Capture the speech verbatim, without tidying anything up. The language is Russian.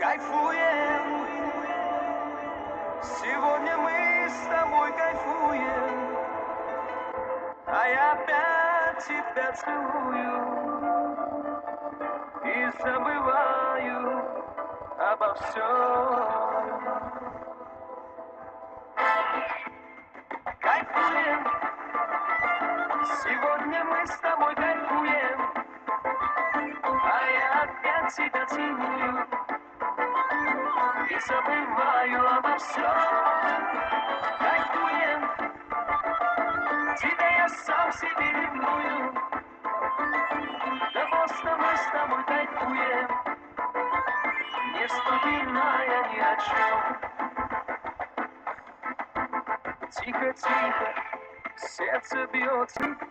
Кайфуем, сегодня мы с тобой кайфуем, а я опять тебя целую и забываю обо всем. Кайфуем, сегодня мы с тобой кайфуем, а я опять тебя целую и забываю обо всем. Кайфуем, тебя я сам себе ревную, да просто мы с тобой кайфуем, не вспоминая ни о чем. Тихо-тихо, сердце бьется.